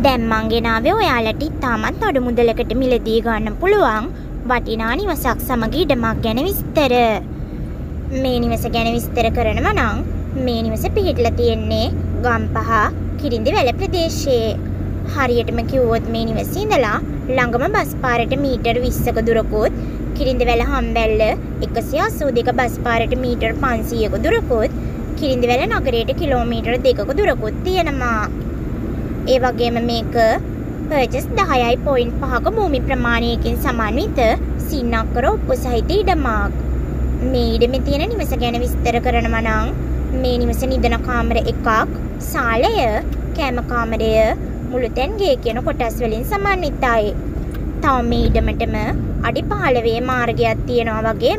දැන් මං ගෙනාවේ ඔයාලට ඉතාමත් අඩු මුදලකට මිලදී ගන්න පුළුවන් වටිනා නිවසක් සමග ඉඩමක් ගැන විස්තර. මේ නිවස ගැන විස්තර කරනවා නම් මේ නිවස පිහිටලා තියෙන්නේ ගම්පහ කිරිඳිවැල ප්‍රදේශයේ. හරියටම කිව්වොත් මේ නිවසේ ඉඳලා ළඟම බස් පාරට මීටර් 20ක දුරකුත්, කිරිඳිවැල හම්බැල්ල 182 බස් පාරට මීටර් 500ක දුරකුත්, කිරිඳිවැල නගරයට කිලෝමීටර් 2ක දුරකුත් තියෙනවා. ඒ වගේම මේක පර්චස් 10.5ක භූමි ප්‍රමාණයකින් සමන්විත සින්නක්කර ඔප්පු සහිත ඉඩමක්. මේ ඉඩමේ තියෙන නිවස ගැන විස්තර කරනවා නම් මේ නිවස නිදන කාමර 1ක්, සාලය, කෑම කාමරය, මුළුතැන් ගේ කියන කොටස් වලින් සමන්විතයි. තව මේ ඉඩමටම අඩි 15 මාර්ගයක් තියෙනවා වගේම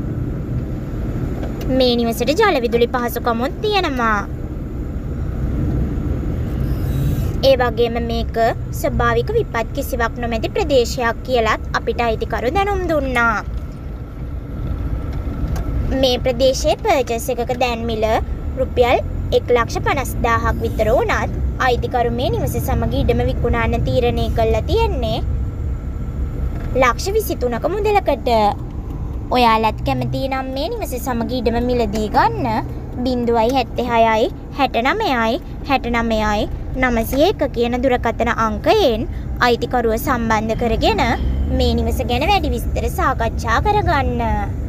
මේ නිවසට ජල විදුලි පහසුකමුත් තියෙනවා. ඒ වගේම මේක ස්වභාවික විපත් කිසිවක් නොමැති ප්‍රදේශයක් කියලත් අපිට අයිතිකරු දැනුම් දුන්නා. මේ ප්‍රදේශයේ පර්චස් එකක දැන් මිල රුපියල් 1,50,000ක් විතර වුණත් අයිතිකරු මේ නිවස සමග ඉඩම විකුණන්න තීරණය කළා තියෙන්නේ ලක්ෂ 23ක මුදලකට. ඔයාලත් කැමති නම් මේ නිවස සමග ඉඩම මිලදී ගන්න 076යි 69යි 69යි 901 කියන දුරකථන අංකයෙන් අයිතිකරුව සම්බන්ධ කරගෙන මේ නිවස ගැන වැඩි විස්තර සාකච්ඡා කරගන්න.